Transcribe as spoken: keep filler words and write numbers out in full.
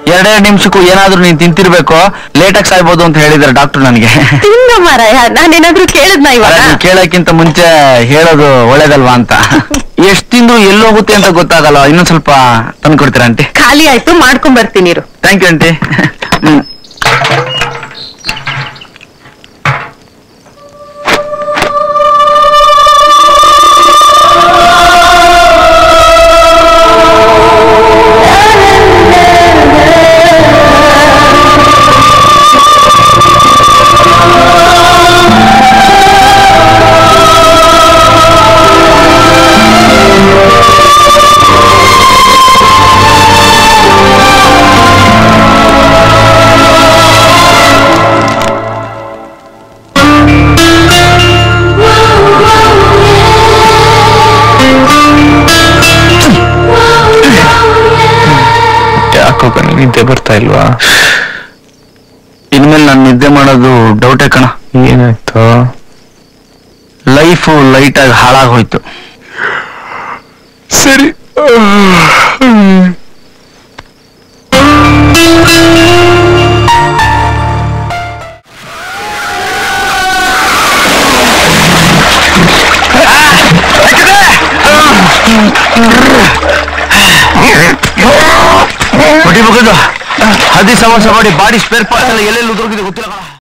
ಎರಡೆರಡು ನಿಮಿಷಕ್ಕೂ ಏನಾದ್ರೂ ನೀನ್ ತಿಂತಿರ್ಬೇಕು, ಲೇಟಾಗಿ ಸಾಯ್ಬೋದು ಅಂತ ಹೇಳಿದಾರೆ ಡಾಕ್ಟರ್ ನನಗೆ. ಮಾರಾಯ, ನಾನೇನಾದ್ರೂ ಕೇಳಿದ್ನ ಇವಾಗ? ಕೇಳಕ್ಕಿಂತ ಮುಂಚೆ ಹೇಳೋದು ಒಳ್ಳೇದಲ್ವಾ ಅಂತ. ಎಷ್ಟ್ ತಿಂದ್ರು ಎಲ್ಲೋಗುತ್ತೆ ಅಂತ ಗೊತ್ತಾಗಲ್ಲ. ಇನ್ನೊಂದ್ ಸ್ವಲ್ಪ ತಂದು ಕೊಡ್ತೀರಾ ಆಂಟಿ? ಖಾಲಿ ಆಯ್ತು, ಮಾಡ್ಕೊಂಡ್ ಬರ್ತೀನಿ. Thank you aunty. ಹ್ಮ್ ನಿದ್ದೆ ಬರ್ತಾ ಇಲ್ವಾ? ಇನ್ಮೇಲೆ ನಾನು ನಿದ್ದೆ ಮಾಡೋದು ಡೌಟೇ ಕಣ. ಏನಾಯ್ತು? ಲೈಫು ಲೈಟ್ ಆಗಿ ಹಾಳಾಗೋಯ್ತು. ಸರಿ, ಹದಿ ಸವಾಸ ಮಾಡಿ ಬಾಡಿ ಸ್ಪೇರ್ ಪಾರ್ಟ್ಸ್ ಎಲ್ಲ ಎಲ್ಲೆಲ್ಲಿ ಉದುರೋಗಿದೆ ಗೊತ್ತಿಲ್ಲ.